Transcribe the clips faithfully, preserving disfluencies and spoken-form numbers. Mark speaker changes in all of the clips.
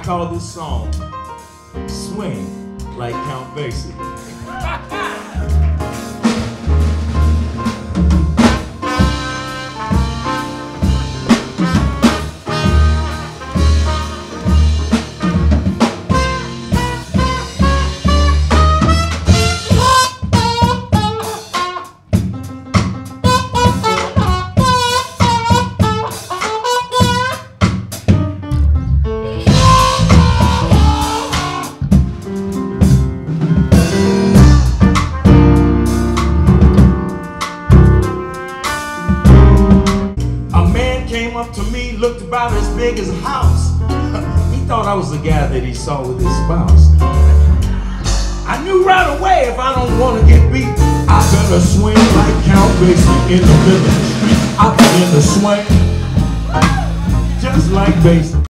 Speaker 1: call this song Swing Like Count Basie. Up to me, looked about as big as a house. He thought I was the guy that he saw with his spouse. I knew right away, if I don't want to get beat, I better swing like Count Basie in the middle of the street. I begin to swing just like Basie.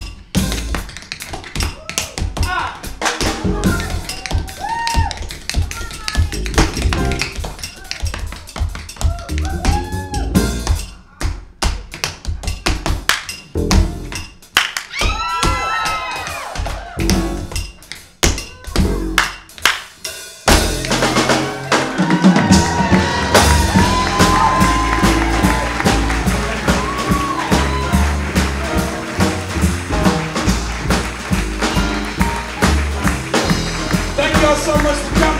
Speaker 1: Thank y'all so much for coming.